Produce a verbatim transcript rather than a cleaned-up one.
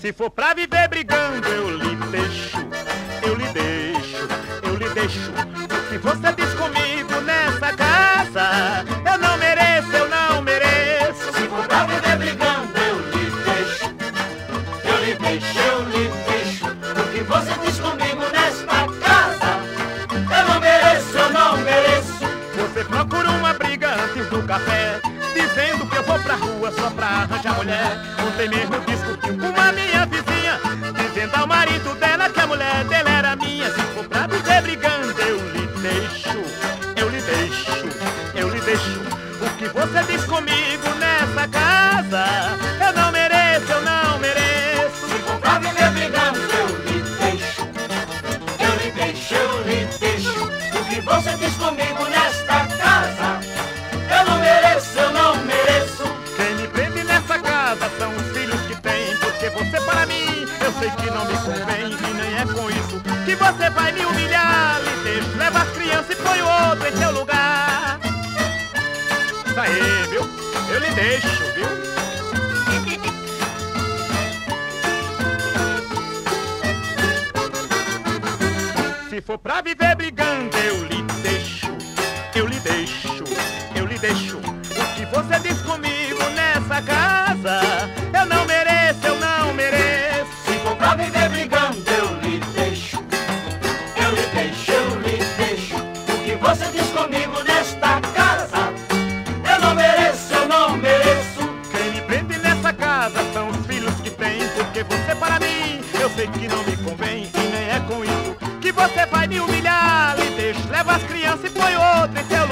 Se for pra viver brigando, eu lhe deixo, eu lhe deixo, eu lhe deixo. O que você diz comigo nessa casa, eu não mereço, eu não mereço. Se for pra viver brigando, eu lhe deixo, eu lhe deixo, eu lhe deixo. O que você diz comigo nesta casa, eu não mereço, eu não mereço. Você procura uma briga antes do café, dizendo que eu vou pra rua só pra arranjar mulher. Ontem mesmo discutiu com a minha vizinha, dizendo ao marido dela que a mulher dela era minha. Se for pra viver brigando, eu lhe deixo, eu lhe deixo, eu lhe deixo. O que você diz comigo nessa casa, eu não mereço, eu não mereço. Se for pra viver brigando, eu lhe deixo, eu lhe deixo, eu lhe deixo. O que você diz comigo nesta casa, eu não mereço, eu não mereço. Quem me prende nessa casa são os filhos que tem, porque você para mim, eu sei que não me convém. E nem é com isso que você vai me humilhar. Lhe deixo, leva as crianças e põe o outro em seu lugar. Isso aí, viu? Eu lhe deixo, viu? Se for pra viver brigando, eu lhe deixo, eu lhe deixo, eu lhe deixo. O que você diz comigo nessa casa, eu não mereço, eu não mereço. Se for pra viver brigando, eu lhe deixo, eu lhe deixo, eu lhe deixo. O que você diz comigo nesta casa, eu não mereço, eu não mereço. Quem me prende nessa casa são os filhos que tem, porque você para mim, eu sei que não me convém. E nem é com isso que você vai me humilhar. Lhe deixo, leva as crianças e põe outro em seu